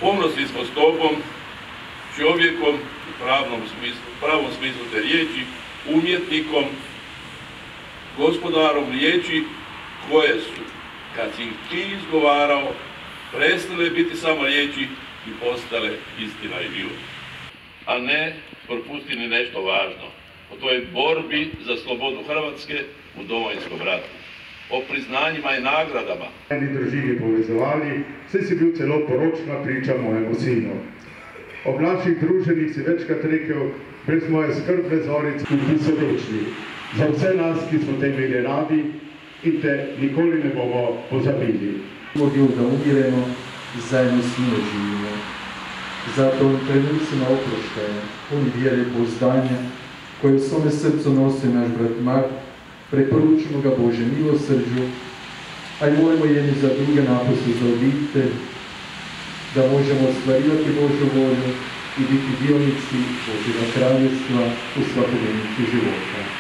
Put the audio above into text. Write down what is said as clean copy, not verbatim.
Ponosni smo s tobom, čovjekom u pravom smislu te riječi, umjetnikom, gospodarom riječi koje su, kad si ih ti izgovarao, prestale biti samo riječi i postale istina i život. A ne propustili nešto važno o toj borbi za slobodu Hrvatske u Domovinskom ratu, o priznanjima i nagradama. Eni družini povezovali, vse si bil celo poročna priča mojemu sinu. Ob naših druženjih si večkrat rekel, brez moje skrbne zorice, ki so večni. Za vse nas, ki smo te imeli radi in te nikoli ne bomo pozabili. Mogli da umiremo i zajedno s njime živimo. Zato u trenucima oproštaja, puni vjere i pouzdanja, koje u svome srcu nosi naš brat Mart, preporučimo ga Bože milosrđu, a i molimo jedni za druge, napose za obitelj, da možemo ostvarivati Božju volju i biti dionici Božjega kraljevstva u svakodnevnici života.